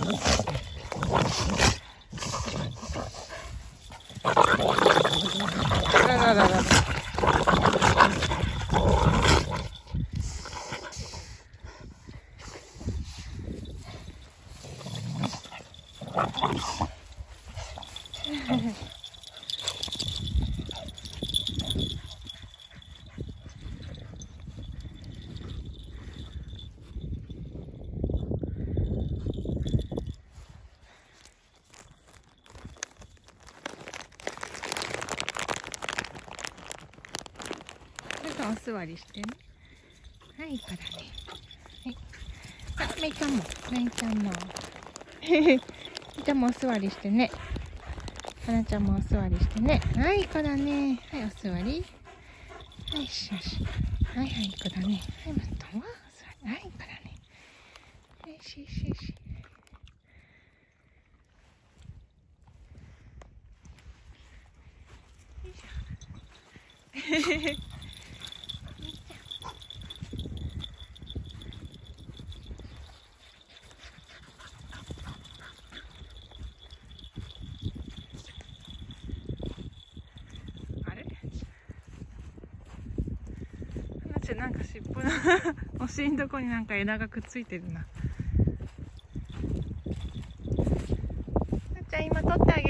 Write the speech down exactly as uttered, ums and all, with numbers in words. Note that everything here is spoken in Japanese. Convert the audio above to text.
ららららら。お座りしてね。はい、からね。はい。あ、めいちゃんも、めいちゃんも。めいちゃんもお座りしてね。はなちゃんもお座りしてね。はい、からね。はい、お座り。はい、よしよし。はいはい、からね。はい、またはお座り。はい、からね。よしよしよし。よいしょ。なんか尻尾のお尻のとこになんか枝がくっついてるな。じゃあ今取ってあげる。